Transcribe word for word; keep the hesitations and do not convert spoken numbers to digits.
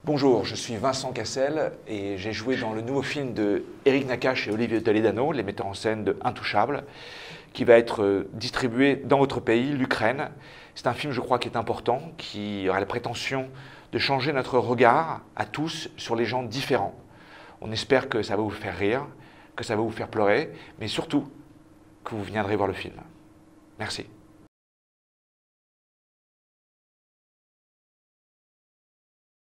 Bonjour, je suis Vincent Cassel et j'ai joué dans le nouveau film de Eric Nakache et Olivier Toledano, les metteurs en scène de Intouchables, qui va être distribué dans votre pays, l'Ukraine. C'est un film, je crois, qui est important, qui aura la prétention de changer notre regard à tous sur les gens différents. On espère que ça va vous faire rire, que ça va vous faire pleurer, mais surtout que vous viendrez voir le film. Merci.